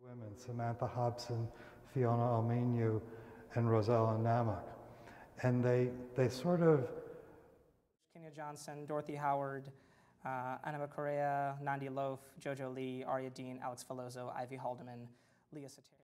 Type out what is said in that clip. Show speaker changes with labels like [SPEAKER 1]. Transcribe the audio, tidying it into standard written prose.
[SPEAKER 1] Women, Samantha Hobson, Fiona Almenu, and Roselle Anama. And they sort of...
[SPEAKER 2] Kenya Johnson, Dorothy Howard, Anama Correa, Nandi Loaf, Jojo Lee, Arya Dean, Alex Filozzo, Ivy Haldeman, Leah Sateri.